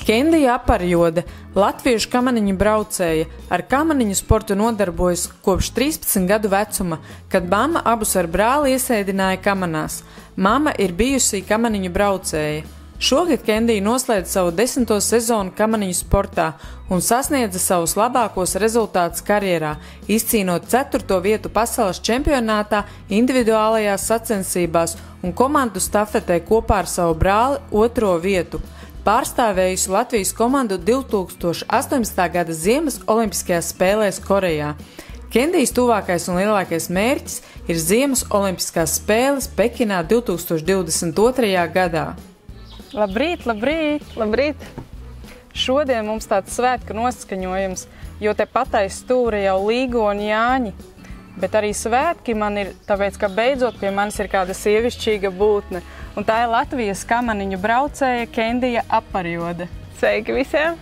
Kendija Aparjode, latviešu kamaniņu braucēja, ar kamaniņu sportu nodarbojas kopš 13 gadu vecuma, kad mamma abus ar brāli iesēdināja kamanās. Mamma ir bijusī kamaniņu braucēja. Šogad Kendija noslēdz savu 10. sezonu kamaniņu sportā un sasniedza savus labākos rezultātus karjerā, izcīnot 4. vietu pasaules čempionātā individuālajās sacensībās un komandu stafetē kopā ar savu brāli 2. vietu. Pārstāvējusi Latvijas komandu 2018. gada Ziemas olimpiskajās spēlēs Korejā. Kendijas tuvākais un lielākais mērķis ir Ziemas olimpiskās spēles Pekinā 2022. gadā. Labrīt, labrīt, labrīt! Šodien mums tāds svētku noskaņojums, jo te patais stūra jau Līgo un Jāņi. Bet arī svētki man ir, tāpēc, ka beidzot pie manis ir kāda sievišķīga būtne. Un tā ir Latvijas kamaniņu braucēja Kendija Aparjode. Sveiki visiem!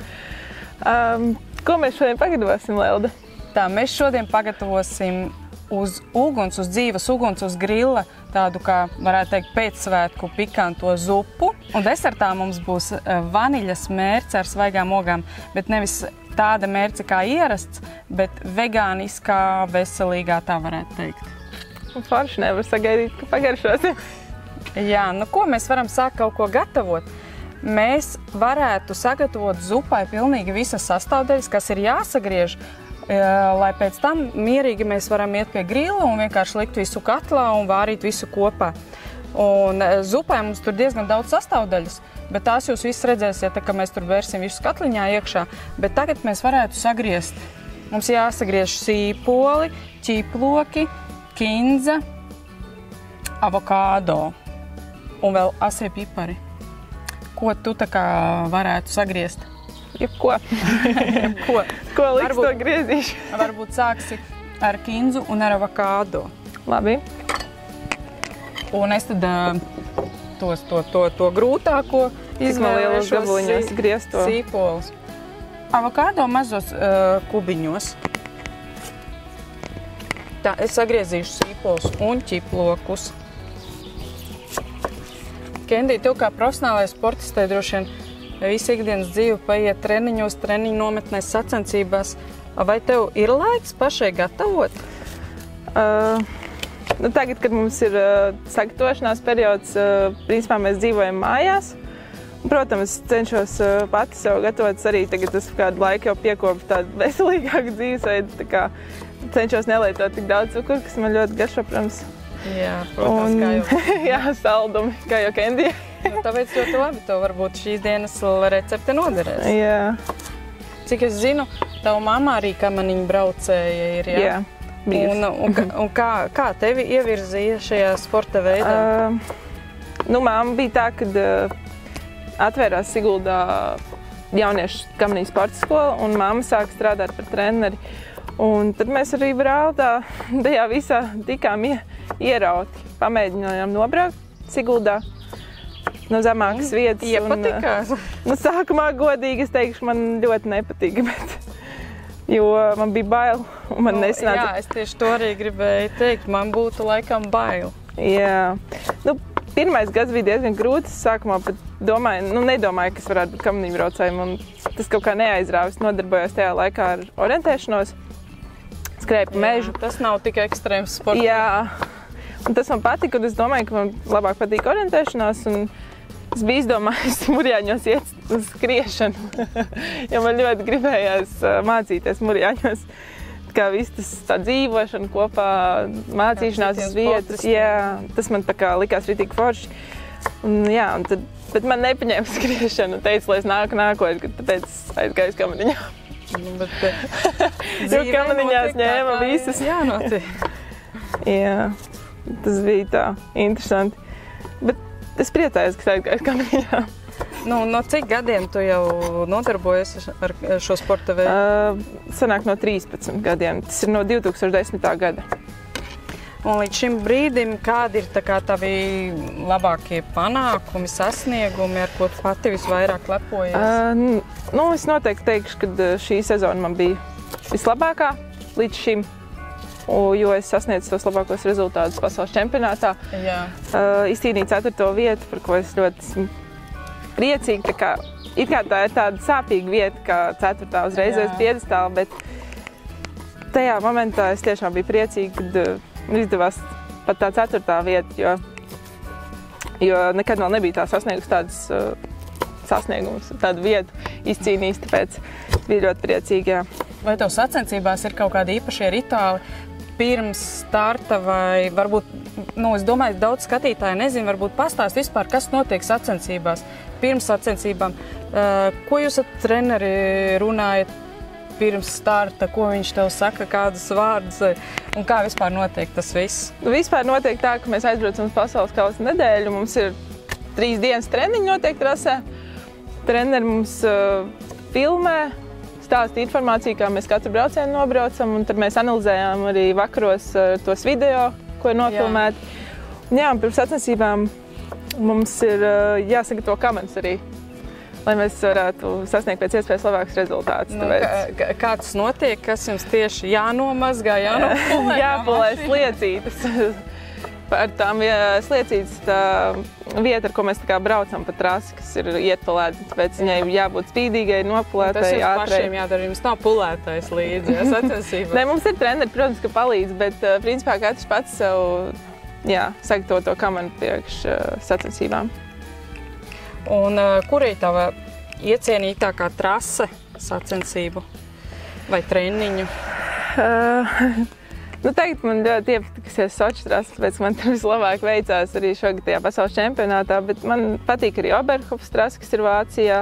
Ko mēs šodien pagatavosim, Lelda? Tā, mēs šodien pagatavosim uz uguns, uz dzīves uguns, uz grilla, tādu, kā varētu teikt, pēcsvētku pikanto zupu. Un desertā mums būs vaniļas mērce ar svaigām ogām, bet nevis tāda mērce kā ierasts, bet vegāniskā, veselīgā, tā varētu teikt. Forši nevar sagaidīt, ka pagaršosim. Jā, nu ko mēs varam sākt kaut ko gatavot? Mēs varētu sagatavot zupai pilnīgi visas sastāvdaļas, kas ir jāsagriež, lai pēc tam mierīgi mēs varam iet pie grila un vienkārši likt visu katlā un vārīt visu kopā. Un zupai mums tur diezgan daudz sastāvdaļas, bet tās jūs viss redzēsiet, ka mēs tur vērsim visu katliņā iekšā. Bet tagad mēs varētu sagriezt. Mums jāsagriež sīpoli, ķiploki, kindza, avokādo un vēl asie pipari. Ko tu tā kā varētu sagriezt? Jebko. Jebko. Ko liks to griezīšu? Varbūt sāksi ar kindzu un ar avokādo. Labi. Un es tad to grūtāko izvēlēšos sīpolus. Avokādo mazos kubiņos. Tā, es sagriezīšu sīpolus un ķiplokus. Kendija, tev kā profesionālajai sportistai droši vien visu ikdienas dzīvi paiet treniņos, treniņu nometnēs, sacensībās. Vai tev ir laiks pašai gatavot? Tagad, kad mums ir sagatavošanās periods, principā mēs dzīvojam mājās. Protams, cenšos pati sev gatavot arī tagad es kādu laiku jau piekopu tādu veselīgāku dzīvesveidu, tā kā cenšos nelietot tik daudz cukuru, kas man ļoti garšo, protams. Jā, protams, kā jau. Jā, saldumi, kā jau Kendija. Nu, tāpēc ļoti labi, tev varbūt šīs dienas recepte noderēs. Jā. Cik es zinu, tava mamma arī kamaniņu braucēja ir, jā? Jā, un kā tevi ievirzīja šajā sporta veidā? Mamma bija tā, kad atvērās Siguldā jauniešu kamaniņu sporta skola, un mamma sāka strādāt par treneri. Un tad mēs arī brāli tajā visā tikām ierauti. Pamēģinājām nobraukt Siguldā no zemākas vietas. Iepatikās? Sākumā godīgi es teikšu, man ļoti nepatika, jo man bija bail un man nesanāca. Jā, es tieši to arī gribēju teikt, man būtu laikam bail. Jā. Pirmais gads bija diezgan grūts. Sākumā pat nedomāju, ka es varētu būt kamaniņu braucējiem, un tas kaut kā neaizrāva. Es nodarbojos tajā laikā ar orientēšanos, skrēju pa mežu. Tas nav tik ekstrēms sports. Jā, un tas man patika, un es domāju, ka man labāk patīk orientēšanās, un es biju izdomājis murjāņos iet uz skriešanu, jo man ļoti gribējās mācīties murjāņos. Kā viss tas tā dzīvošana kopā, mācīšanās uz vietas, jā, tas man tā kā likās ritīgi forši. Bet man nepaņēma skriešanu un teica, lai es nākotnē, tāpēc aizgāju uz kamaniņām. Jo kamaniņās ņēma visas. Jā, notiek. Jā, tas bija tā interesanti. Bet es priecājos, ka aizgāju uz kamaniņām. No cik gadiem tu jau nodarbojies ar šo sporta veidu? Sanāk no 13 gadiem. Tas ir no 2010. gada. Un līdz šim brīdim, kādi ir tavi labākie panākumi, sasniegumi, ar ko tu pati visvairāk lepojies? Es noteikti teikšu, ka šī sezona man bija vislabākā līdz šim, jo es sasniedzu tos labākos rezultātus pasaules čempionātā. Jā. Izcīnīju 4. vietu, par ko es ļoti esmu priecīga, tā kā tā ir tāda sāpīga vieta, kā 4. uzreiz uz piedestāla, bet tajā momentā es tiešām biju priecīga, kad izdevās pat tā 4. vieta, jo nekad vēl nebija tā sasniegusi tādas sasniegumus, tādu vietu izcīnījis, tāpēc bija ļoti priecīga. Vai tev sacensībās ir kaut kādi īpašie rituāli pirms starta vai varbūt, es domāju, daudz skatītāji nezinu, varbūt pastāst vispār, kas notiek sacensībās, pirms sacensībām, ko jūs ar treneri runājat pirms starta, ko viņš tev saka, kādas vārdas un kā vispār notiek tas viss? Vispār notiek tā, ka mēs aizbraucam uz pasaules kausa nedēļu, mums ir 3 dienas treniņi notiek trasē. Treneri mums filmē, stāsta informāciju, kā mēs katru braucienu nobraucam, un tad mēs analizējām arī vakaros tos video, ko ir nofilmēti. Jā, un pirms sacensībām mums ir jāsagatavo kamanas arī, lai mēs varētu sasniegt pēc iespējas labākus rezultātus. Kā tas notiek? Kas jums tieši jānomazgā, jānopulē? Jāpulē sliecītes. Ar tām sliecītes tā vieta, ar ko mēs tā kā braucam pa trasi, kas ir ietpulēta, tāpēc viņai jābūt spīdīgai, nopulētai, ātrai. Tas jums ātrai. pašiem jādara, jums nav pulētais līdzi, sacensībās? Nē, mums ir treneri, protams, ka palīdz, bet principā katrs pats sev sagatavo to kamanu priekš sacensībām. Un kur ir tava iecienītākā trase sacensību vai treniņu? Tagad man ļoti iepatikusies Soču trase, tāpēc man tur vislabāk veicās arī šogad tajā pasaules čempionātā, bet man patīk arī Oberhofas trase, kas ir Vācijā.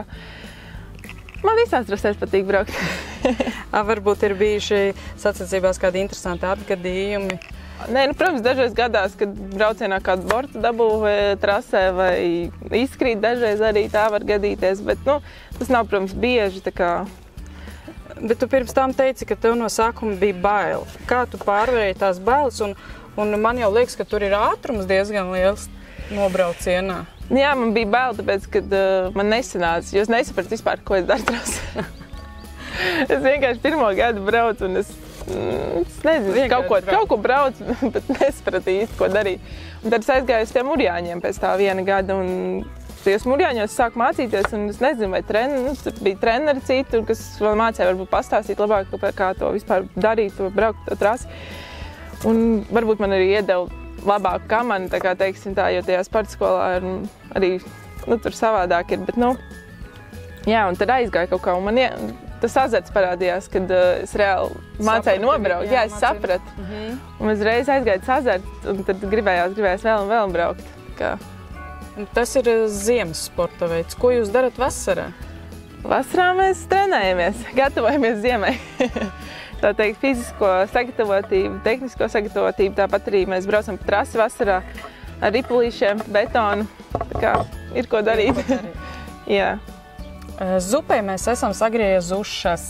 Man visās trasēs patīk braukt. Varbūt ir bijuši sacensībās kādi interesanti atgadījumi? Nē, protams, dažreiz gadās, kad braucienā kādu bortu dabū trasē vai izkrīt, dažreiz arī tā var gadīties, bet tas nav, protams, bieži. Bet tu pirms tam teici, ka tev no sākuma bija bail. Kā tu pārvarēji tās bailes? Un man jau liekas, ka tur ir ātrums diezgan liels nobraucienā. Jā, man bija bail, tāpēc, kad man nesanāca, jo es nesapratu vispār, ko es daru trasē. Es vienkārši pirmo gadu braucu un es nezinu, kaut ko braucu, bet nesapratu īsti, ko darīt. Un tad es aizgāju uz tiem Murjāņiem pēc tā viena gada un tajos Murjāņos sāku mācīties, un es nezinu, vai tur bija treneri citi, kas vēl mācīja varbūt pastāstīt labāk, kā to vispār darīt, to braukt to trasi. Un varbūt man arī iedeva labāku kamanu, tā kā teiksim tā, jo tajā sporta skolā arī tur savādāk ir, bet jā, un tad aizgāja kaut kā, un man tas azarts parādījās, kad es reāli mācēju nobraukt, jā, es sapratu. Un es reiz aizgāju tas azarts, un tad gribējās vēl un vēl braukt. Tas ir ziemas sporta veids. Ko jūs darat vasarā? Vasarā mēs trenējamies, gatavojamies ziemai. Tā teikt, fizisko sagatavotību, tehnisko sagatavotību, tāpat arī mēs braucam pa trasi vasarā ar ripulīšiem, betonu. Tā kā ir ko darīt. Jā. Zupē mēs esam sagriezušas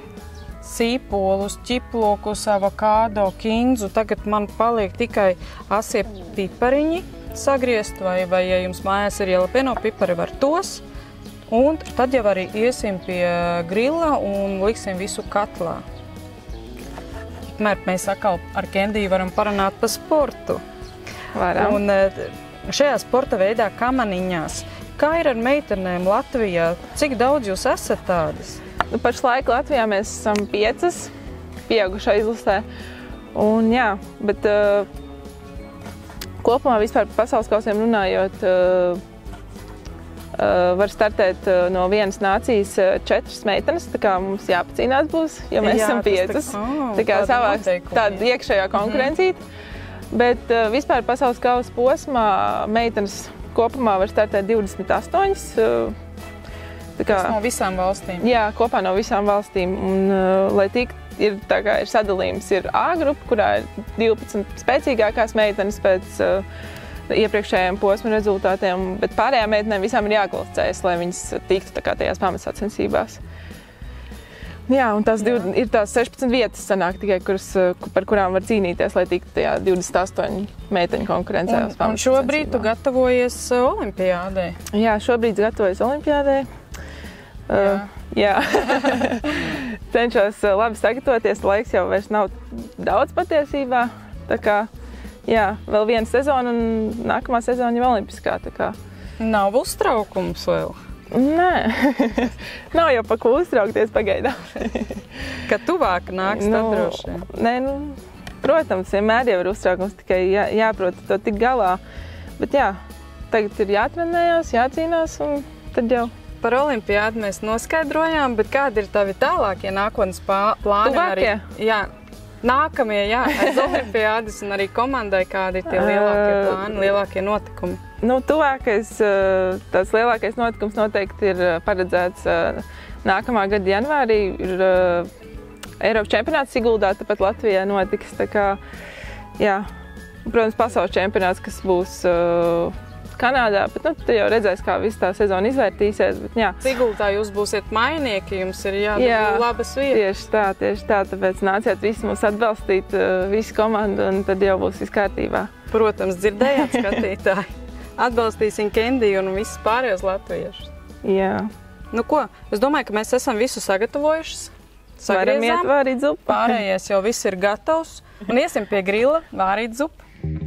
sīpolus, ķiplokus, avokādo, kinzu. Tagad man paliek tikai asie pipariņi sagriezt, vai ja jums mājās ir jalapeno pipari, var tos. Un tad jau arī iesim pie grilla un liksim visu katlā. Tikmēr mēs atkal ar Kendiju varam parunāt par sportu. Varam. Un šajā sporta veidā kamaniņās, kā ir ar meitenēm Latvijā? Cik daudz jūs esat tādas? Pašlaik Latvijā mēs esam 5 pieaugušā izlasē. Un jā, bet kopumā vispār par pasaules kausiem runājot, var startēt no vienas nācijas 4 meitenes, tā kā mums jāpacīnās būs, jo mēs esam 5. Tā kā savāks tāda iekšējā konkurencīta. Bet vispār pasaules kausa posmā meitenes kopumā var startēt 28. Tas no visām valstīm? Jā, kopā no visām valstīm. Un, lai tik ir sadalījums, ir A grupa, kurā ir 12 spēcīgākās meitenes pēc iepriekšējiem posmu rezultātiem, bet pārējām meitenēm visām ir jākvalificējas, lai viņas tiktu tajās pamatsacensībās. Jā, un ir tās 16 vietas sanāk tikai, par kurām var cīnīties, lai tiktu tajā 28 meiteņu konkurencē. Un šobrīd tu gatavojies olimpiādē? Jā, šobrīd gatavojos olimpiādē. Jā. Cenšos labi sagatavoties, laiks jau vairs nav daudz patiesībā. Tā kā, jā, vēl viena sezona un nākamā sezona jau olimpiskā. Tā kā. Nav uztraukums vēl? Nē, nav jau pa ko uztraukties pagaidām. Kad tuvāk nāks, tad droši. Nē, protams, vienmēr jau ir uztraukums, tikai jāprot to tik galā. Bet jā, tagad ir jātrenējās, jācīnās un tad jau. Par olimpiādu mēs noskaidrojām, bet kādi ir tavi tālākie nākotnes plāni? Tuvākie? Jā, nākamie, jā, aiz olimpiādas un arī komandai, kādi ir tie lielākie plāni, lielākie notikumi? Tuvākais, tāds lielākais notikums noteikti ir paredzēts nākamā gada janvārī. Ir Eiropas čempionāts Siguldā, tāpat Latvijā notiks. Tā kā, jā, protams, pasaules čempionāts, kas būs Kanādā, bet te jau redzēs, kā viss tā sezona izvērtīsies. Bet, jā. Siguldā jūs būsiet mainieki, jums ir jādabū labas vietas. Tieši tā, tāpēc nāciet visi mūs atbalstīt, visu komandu, un tad jau būs viss kārtībā. Protams, dzirdējāt skatītāji. Atbalstīsim Kendiju un visus pārējos latviešus. Jā. Nu ko, es domāju, ka mēs esam visu sagatavojušas. Varam iet vārīt zupu. Pārējais jau viss ir gatavs. Un iesim pie grila vārīt zupu.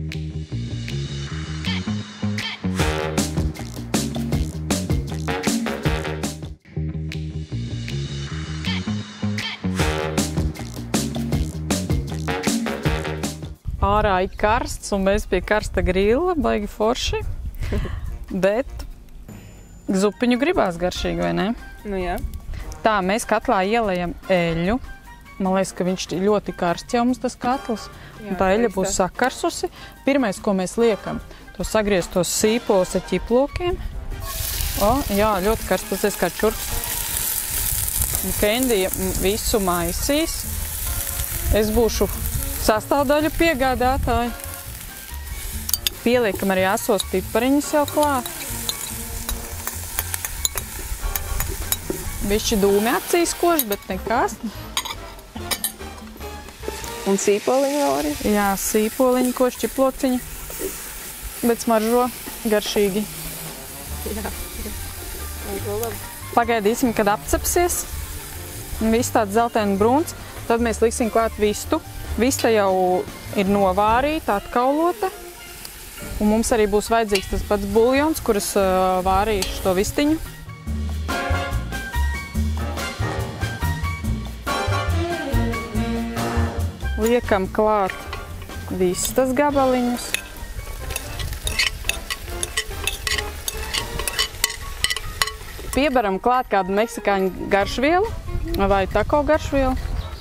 Ārā ir karsts, un mēs pie karsta grila, baigi forši. Bet zupiņu gribās garšīgi, vai ne? Nu jā. Tā, mēs katlā ielējam eļļu. Man liekas, ka viņš ļoti karsts jau mums tas katls. Un tā eļļa būs sakarsusi. Pirmais, ko mēs liekam, to sagrieztos sīpols ar ķiplokiem. Jā, ļoti karsts, pasies kā čurks. Kendija visu maisīs. Es būšu sastāvdaļu piegādātāji. Pieliekam arī asos pipariņus jau klāt. Bišķi dūmi acīs koši, bet nekas. Un sīpoliņi vēl arī? Jā, sīpoliņi, koši, čiplociņi. Bet smaržo garšīgi. Jā. Pagaidīsim, kad apcepsies. Viss tāds zeltaini brūns. Tad mēs liksim klāt vistu. Vista jau ir novārīta, atkaulota. Un mums arī būs vajadzīgs tas pats buljons, kuras vārīšu to vistiņu. Liekam klāt vistas gabaliņus. Piebaram klāt kādu meksikāņu garšvielu vai tako garšvielu.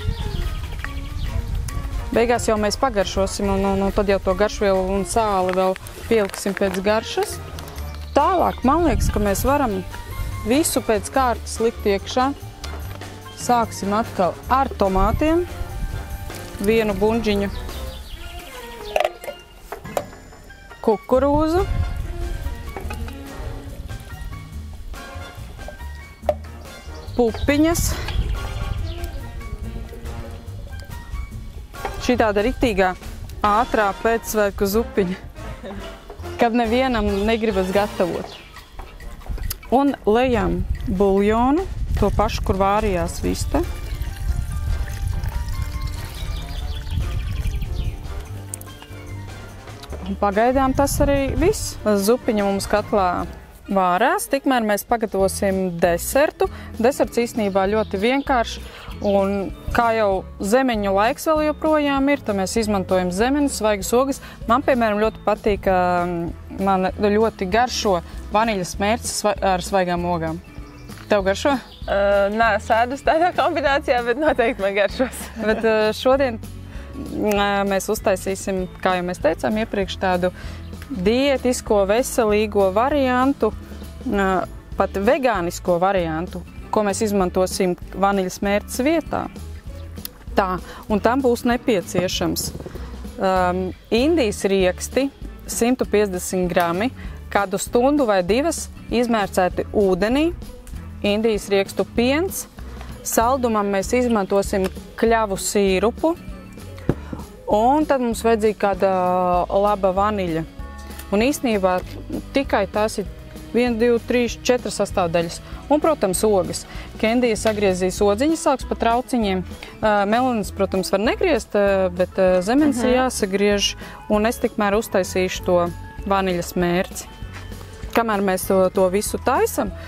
Beigās jau mēs pagaršosim, un tad jau to garšvielu un sāli vēl pieliksim pēc garšas. Tālāk, man liekas, ka mēs varam visu pēc kārtas likt iekšā. Sāksim atkal ar tomātiem. Vienu bunģiņu. Kukurūzu. Pupiņas. Šī tāda riktīgā ātrā pēcsvētku zupiņa, kad nevienam negribas gatavot. Un lejam buljonu, to pašu, kur vārījās vista. Un pagaidām tas arī viss. Zupiņa mums katlā vārās, tikmēr mēs pagatavosim desertu. Deserts īstenībā ļoti vienkārši. Un kā jau zemeņu laiks vēl joprojām ir, tad mēs izmantojam zemenes, svaigas ogas. Man, piemēram, ļoti patīk, man ļoti garšo vaniļas mērces ar svaigām ogām. Tev garšo? Nē, sēdus tādā kombinācijā, bet noteikti man garšos. Bet šodien mēs uztaisīsim, kā jau mēs teicām iepriekš, tādu diētisko, veselīgo variantu, pat vegānisko variantu, ko mēs izmantosim vaniļas mērces vietā. Tā, un tam būs nepieciešams Indijas rieksti, 150 grami, kādu stundu vai divas izmērcēti ūdenī, Indijas riekstu piens, saldumam mēs izmantosim kļavu sīrupu, un tad mums vajadzīga kāda laba vaniļa. Un īstenībā tikai tās ir 1, 2, 3, 4 sastāvdaļas. Un, protams, ogas. Kendija sagriezīs odziņas, sāks pa trauciņiem. Melenes, protams, var negriezt, bet zemenes ir jāsagriež. Un es tikmēr uztaisīšu to vaniļas mērci. Kamēr mēs to visu taisam,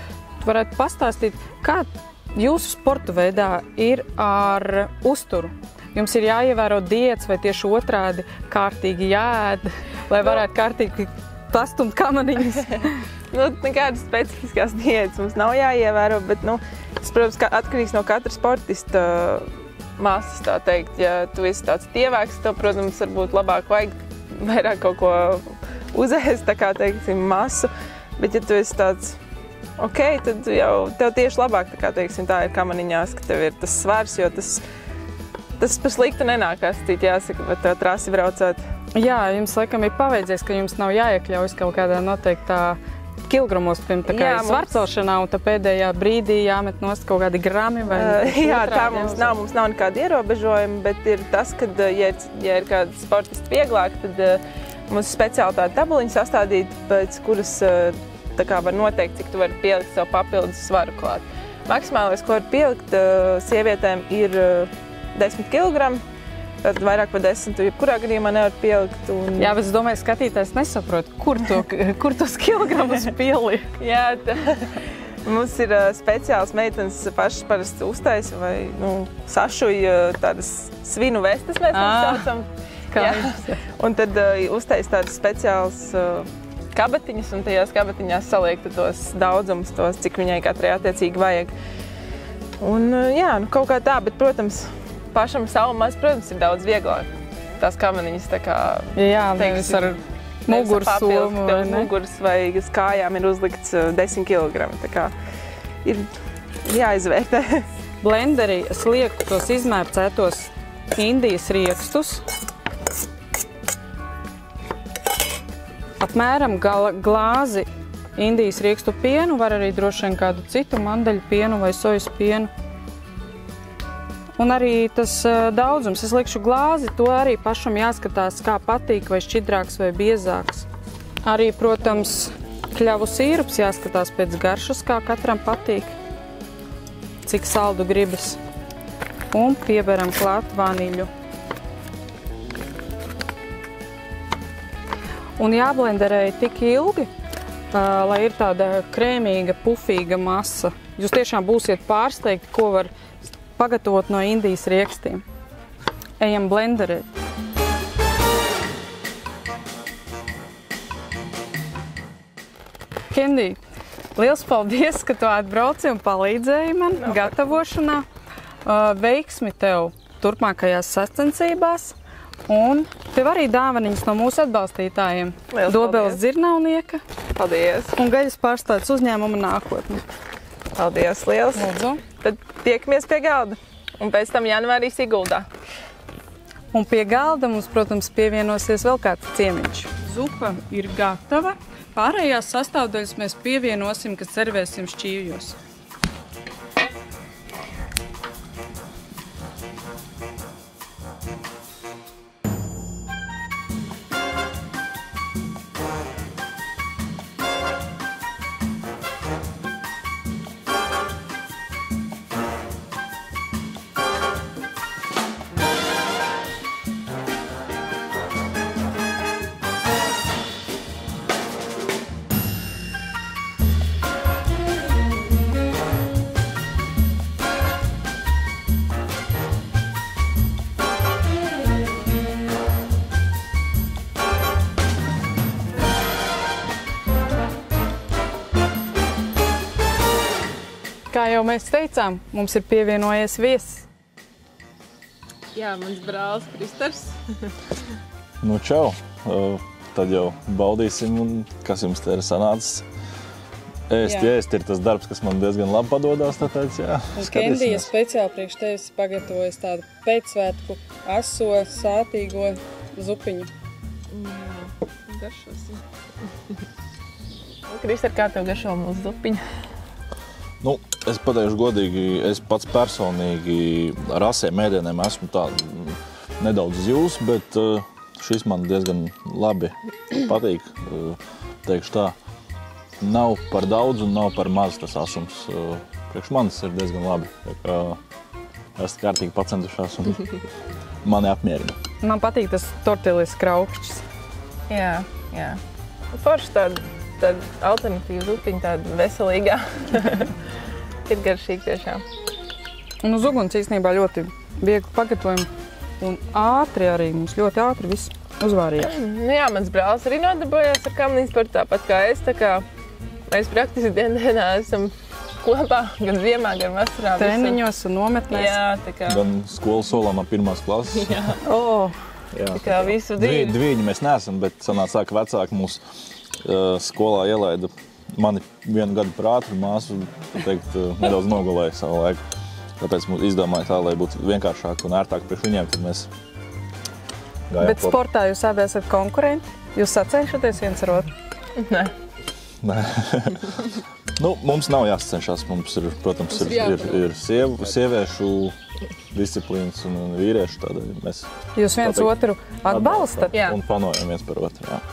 tu varētu pastāstīt, kā jūsu sporta veidā ir ar uzturu? Jums ir jāievēro diētas vai tieši otrādi kārtīgi jāēd, lai varētu kārtīgi pastumt kamaniņas? Nekādas specifiskās diētas mums nav jāievēro, bet, tas, protams, atkarīgs no katra sportista masas, tā teikt. Ja tu esi tāds tievāks, tev, protams, varbūt labāk vajag vairāk kaut ko uzēst, tā kā, teiksim, masu, bet ja tu esi tāds tad jau tev tieši labāk, tā kā, teiksim, tā ir kamaniņās, ka tev ir tas svars, jo tas par sliktu nenākās, jāsaka, bet tev trasi braucot. Jā, jums laikam ir paveidzies, ka jums nav jāiekļaujas kaut kādā noteiktā kilogramos, piemēram, svarcelšanā, un tā pēdējā brīdī jāmet nost kaut kādi grami vai... Jā, tā mums nav nekāda ierobežojuma, bet ir tas, ka, ja ir kāds sportists vieglāk, tad mums speciāli tāda tabuliņa sastādīta, pēc kuras tā kā var noteikt, cik tu vari pielikt savu papildus svaru klāt. Maksimālais, ko var pielikt sievietēm, ir 10 kg. Tad vairāk par 10 tu jebkurā gadījumā nevar pielikt. Jā, bet es domāju, skatītājs nesaprot, kur tos kilogramus pieliek. Jā, mums ir speciāls meitenes pašas parasti uztaisa vai sašuja tādas svinu vestes, mēs saucam. Un tad uztaisa tādas speciālas kabatiņas, un tajās kabatiņās saliek tos daudzumus, cik viņai katrai attiecīgi vajag. Un jā, kaut kā tā, bet, protams, pašam savu maz, protams, ir daudz vieglāk. Tās kamaniņas tā kā... Jā, nevis ar mugursomu. Tev muguras vai kājām ir uzlikts 10 kg. Tā kā ir jāizvērtē. Blenderī es lieku tos izmērcētos Indijas riekstus. Apmēram glāzi Indijas riekstu pienu, var arī droši vien kādu citu mandeļu pienu vai sojas pienu. Un arī tas daudzums. Es likšu glāzi, to arī pašam jāskatās, kā patīk, vai šķidrāks vai biezāks. Arī, protams, kļavu sīrups jāskatās pēc garšas, kā katram patīk, cik saldu gribas. Un pieberam klāt vaniļu. Un jāblenderēja tik ilgi, lai ir tāda krēmīga, pufīga masa. Jūs tiešām būsiet pārsteigti, ko var pagatavot no Indijas riekstiem. Ejam blenderēt. Kendi, liels paldies, ka tu atbrauci un palīdzēji man gatavošanā. Veiksmi tev turpmākajās sacensībās. Un tev arī dāvaniņas no mūsu atbalstītājiem. Dobeles dzirnavnieka. Paldies. Un gaļas pārstādes uzņēmuma nākotne. Paldies, liels. Lūdzu. Tad tiekamies pie galda. Un pēc tam janvārī Siguldā. Un pie galda mums, protams, pievienosies vēl kāds ciemiņš. Zupa ir gatava. Pārējās sastāvdaļas mēs pievienosim, kad servēsim šķīvjos. Kā jau mēs teicām, mums ir pievienojies viesis. Jā, mans brālis Kristers. Čau. Tad jau baudīsim, un kas jums te ir sanācis. Ēst ir tas darbs, kas man diezgan labi padodās, tāpēc jā, skatīsimies. Kendija speciāli priekš tevis pagatavojas tādu pēcsvētku aso, sātīgo zupiņu. Jā, garšosim. Krister, kā tev garšo mūsu zupiņu? Es pateikšu godīgi, es pats personīgi ar asiem ēdieniem esmu tā nedaudz zivs, bet šis man diezgan labi patīk. Teikšu tā, nav par daudz un nav par maz tas asums. Priekš manis ir diezgan labi. Esat kārtīgi pacentušās un mani apmierina. Man patīk tas tortillas kraukšķis. Jā. Forši tāda tāda alternatīva zupiņa, tāda veselīgā. Ir garšīgi tiešām. Un uz uguns īstenībā ļoti viegli pagatavojam un ātri arī mums ļoti ātri viss uzvārījās. Nu jā, mans brālis arī nodarbojās ar kamaniņu sportu tāpat kā es, tā kā mēs praktiski dienā esam kopā, gan ziemā, gan vasarā. Treniņos un nometnēs. Jā, tā kā. Gan skolas solām ar 1. klases. Jā. Jā, Tā kā visu dzīvi. Diviņi mēs neesam, bet sanāca, ka vecāki mūs skolā ielaida mani 1 gadu par ātru, māsu, teikt, nedaudz nogulēja savu laiku. Tāpēc mums izdomāja tā, lai būtu vienkāršāk un ērtāk priekš viņiem, kad mēs gājām. Bet sportā jūs abi esat konkurenti? Jūs sacenšaties viens ar otru? Nē. Nē. Nu, mums nav jāsacenšās. Mums ir, protams, ir sieviešu disciplīnas un vīriešu tādēļ. Mēs Jūs viens otru atbalstat? Jā. Un panojam viens par otru, jā.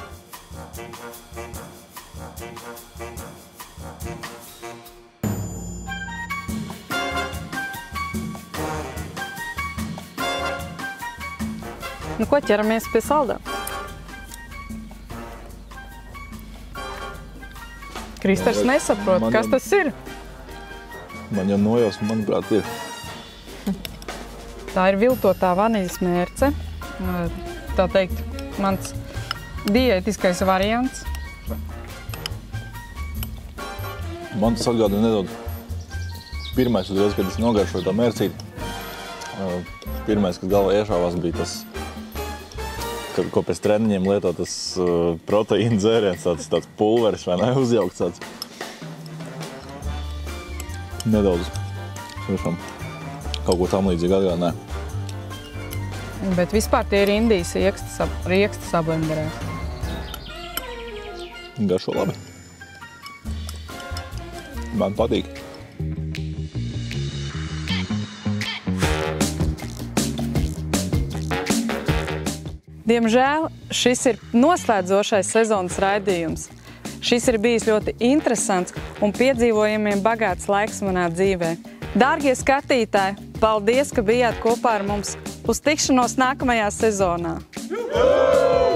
Nu ko, ķeramies pie saldā? Kristers nesaprot, kas tas ir. Man jau nojausma, manuprāt, ir. Tā ir viltotā vaniļas mērce. Tā teikt, mans diētiskais variants. Man tas atgādina nedaudz. Pirmais uzreiz, kad es nogaršoju tā mērcīti, pirmais, kas galvā iešāvās, bija tas, ko pēc treniņiem lieto tas proteīna dzēriens, tāds pulveris vai ne, uzjaukts tāds. Nedaudz, tiešām, kaut ko tam līdzīgi atgādināja. Bet vispār tie ir Indijas rieksti sablenderēti. Garšo labi. Man patīk. Diemžēl šis ir noslēdzošais sezonas raidījums. Šis ir bijis ļoti interesants un piedzīvojumiem bagāts laiks manā dzīvē. Dārgie skatītāji, paldies, ka bijāt kopā ar mums. Uz tikšanos nākamajā sezonā!